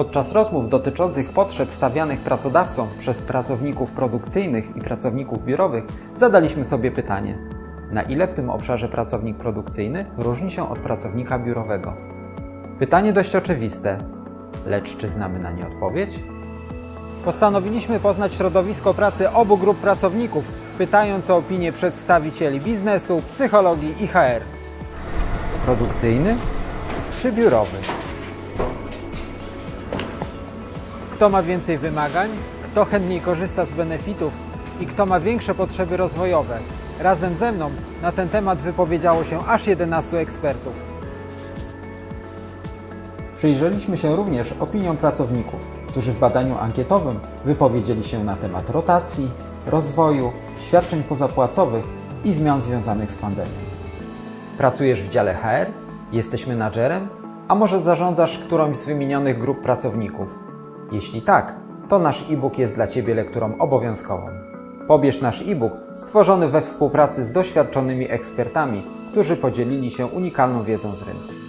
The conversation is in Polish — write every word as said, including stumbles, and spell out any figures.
Podczas rozmów dotyczących potrzeb stawianych pracodawcom przez pracowników produkcyjnych i pracowników biurowych zadaliśmy sobie pytanie: na ile w tym obszarze pracownik produkcyjny różni się od pracownika biurowego? Pytanie dość oczywiste, lecz czy znamy na nie odpowiedź? Postanowiliśmy poznać środowisko pracy obu grup pracowników, pytając o opinię przedstawicieli biznesu, psychologii i H R. Produkcyjny czy biurowy? Kto ma więcej wymagań, kto chętniej korzysta z benefitów i kto ma większe potrzeby rozwojowe? Razem ze mną na ten temat wypowiedziało się aż jedenastu ekspertów. Przyjrzeliśmy się również opiniom pracowników, którzy w badaniu ankietowym wypowiedzieli się na temat rotacji, rozwoju, świadczeń pozapłacowych i zmian związanych z pandemią. Pracujesz w dziale H R? Jesteś menadżerem? A może zarządzasz którąś z wymienionych grup pracowników? Jeśli tak, to nasz e-book jest dla Ciebie lekturą obowiązkową. Pobierz nasz e-book stworzony we współpracy z doświadczonymi ekspertami, którzy podzielili się unikalną wiedzą z rynku.